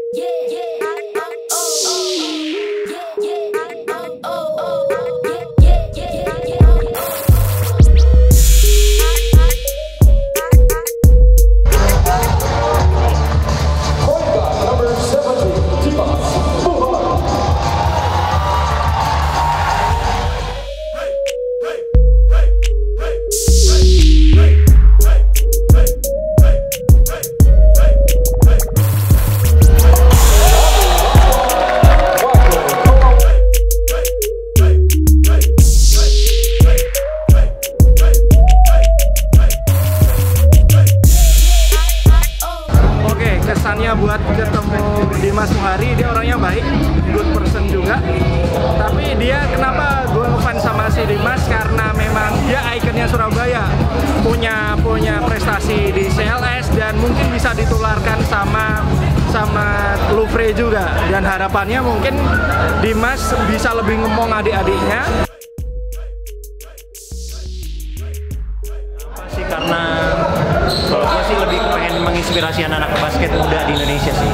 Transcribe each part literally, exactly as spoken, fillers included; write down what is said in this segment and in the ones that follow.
Buat ketemu Dimas Muhari, dia orangnya baik, good person juga. Tapi dia kenapa gue ngefans sama si Dimas, karena memang dia ikonnya Surabaya, punya punya prestasi di C L S dan mungkin bisa ditularkan sama sama Louvre juga. Dan harapannya mungkin Dimas bisa lebih ngomong adik-adiknya. Sih karena kalau gue sih lebih pengen menginspirasi anak-anak basket muda di Indonesia sih.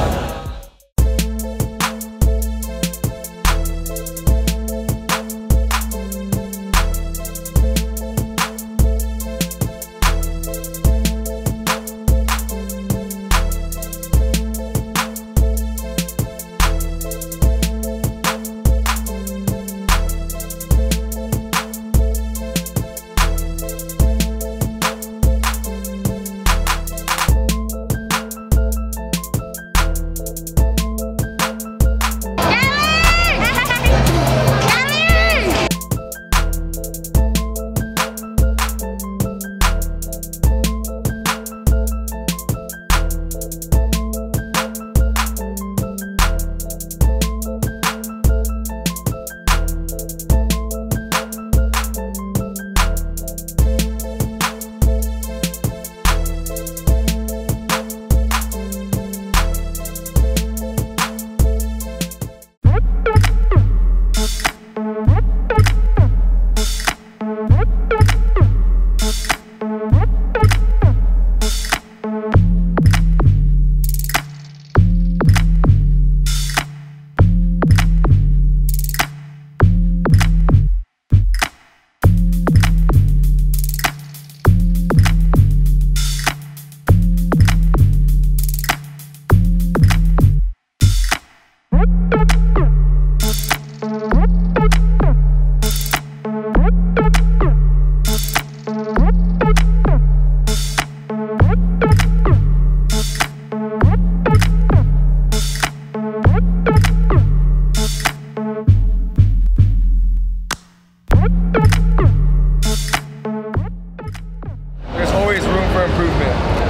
There's always room for improvement.